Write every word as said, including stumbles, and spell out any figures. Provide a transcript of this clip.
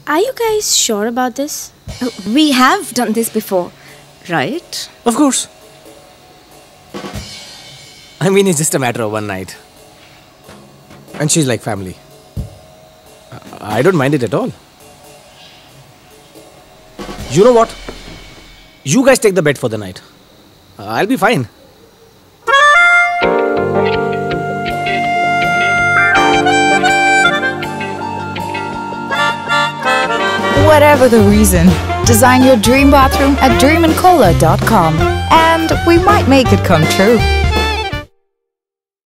Are you guys sure about this? We have done this before, right? Of course. I mean, it's just a matter of one night. And she's like family. I don't mind it at all. You know what? You guys take the bet for the night. I'll be fine. Whatever the reason, design your dream bathroom at dream and cola dot com and we might make it come true.